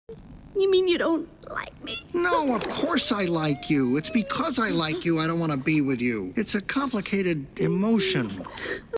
You mean you don't like me? No, of course I like you. It's because I like you I don't want to be with you. It's a complicated emotion.